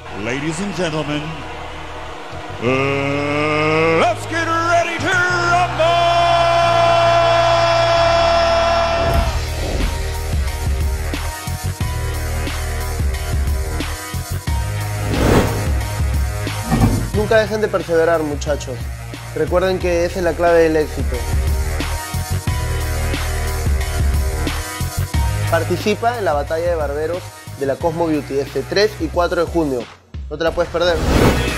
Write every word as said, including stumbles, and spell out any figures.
Ladies and gentlemen, uh, let's get ready to rumble! Nunca dejen de perseverar, muchachos. Recuerden que esa es la clave del éxito. Participa en la batalla de barberos de la Cosmo Beauty este tres y cuatro de junio. No te la puedes perder.